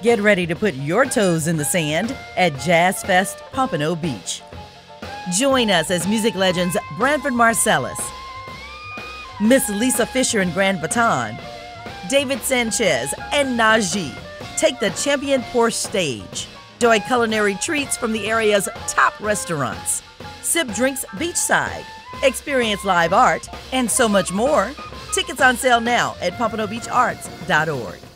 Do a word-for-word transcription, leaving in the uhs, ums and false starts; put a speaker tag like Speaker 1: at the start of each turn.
Speaker 1: Get ready to put your toes in the sand at Jazz Fest Pompano Beach. Join us as music legends Branford Marsalis, Miss Lisa Fisher and Grand Baton, David Sanchez, and Najee take the Champion Porsche stage. Enjoy culinary treats from the area's top restaurants. Sip drinks beachside, experience live art, and so much more. Tickets on sale now at pompano beach arts dot org.